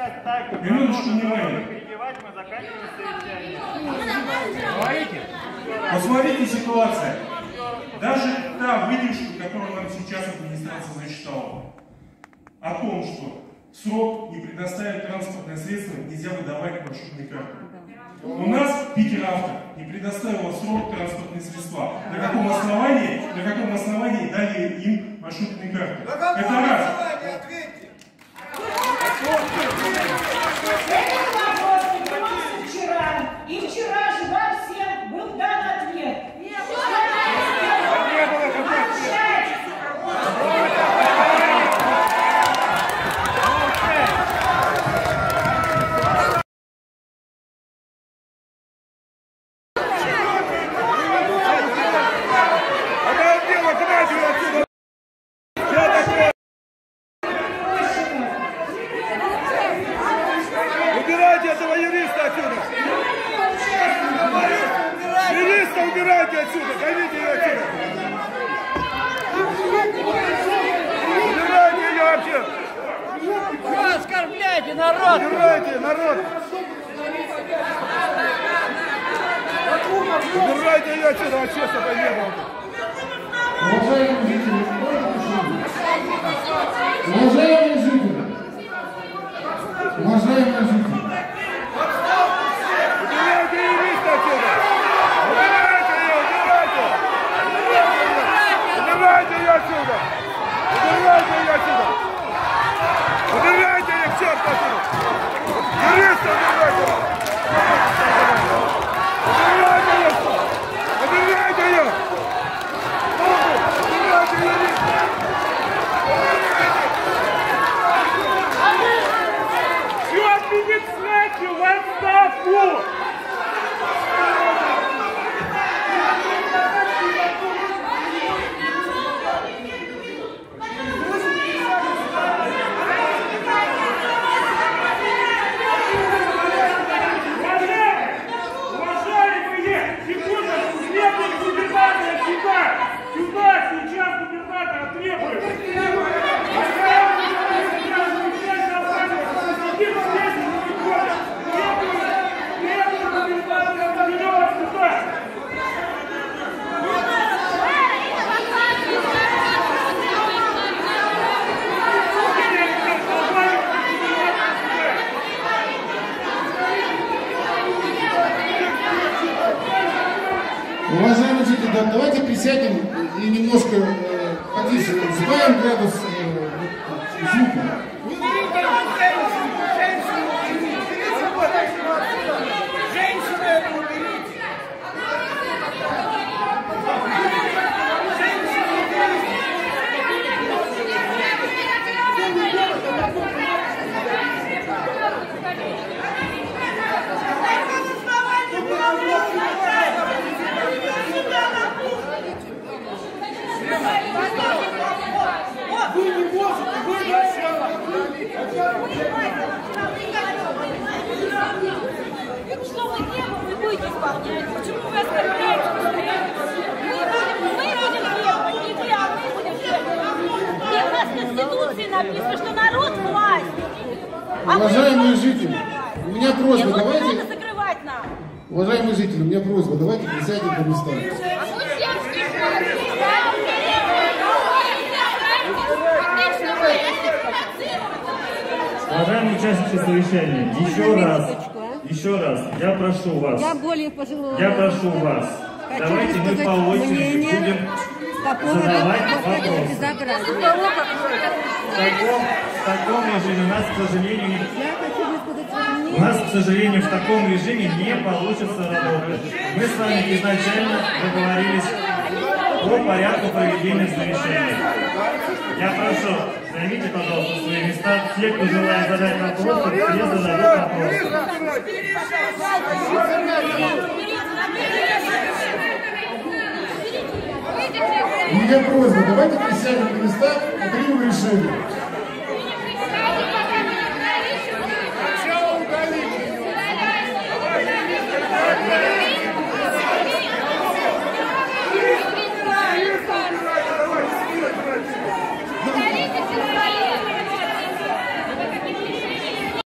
сейчас так, минуточку внимания. перебивать, мы заканчиваем совещание. Посмотрите ситуация. Даже та выдержка, которую нам сейчас администрация зачитала, о том, что в срок не предоставить транспортное средство, нельзя выдавать маршрутные карты. У нас Питеравто не предоставила в срок транспортные средства. На каком основании дали им маршрутные карты? Это раз. Этот вопрос поднимался вчера. И вчера же вам всем был дан ответ. Убирайте этого юриста отсюда! Юриста убирайте отсюда! Гоните ее отсюда! Убирайте ее вообще! Что оскорбляете народ? Убирайте народ! Убирайте ее отсюда вообще, чтобы не было! Уважаемые жители, уважаемые жители, убирайте юриста отсюда! Убирайте ее, убирайте! Убирайте ее отсюда! Убирайте ее отсюда! Убирайте ее к черту отсюда! Юриста убирайте! Убирайте ее! Убирайте ее! Убирайте юриста! уважаемые жители, давайте присядем и немножко потише, сбавим градус звука. Вы не можете, вы что вы требуете, вы будете исполнять? Почему вы оскорбляете? Мы будем требовать, не вы, а мы будем требовать. И у нас в Конституции написано, что народ власть. Уважаемые жители, у меня просьба, Вот давайте... не надо закрывать нам. Уважаемые жители, у меня просьба, давайте присядем по местам. Уважаемые участники совещания, еще раз, я прошу вас, давайте мы по очереди будем задавать вопросы. В таком режиме у нас, к сожалению, в таком режиме не получится работать. Мы с вами изначально договорились по порядку проведения совещания. Я прошу, займите, пожалуйста, свои места. Те, кто желает задать вопросы, все зададут вопросы. У меня просьба, давайте присядем на места и примем решение.